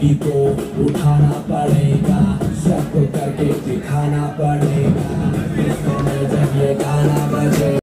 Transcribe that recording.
जिंदगी को उठाना पड़ेगा, सबको करके दिखाना पड़ेगा। जब ये गाना बजे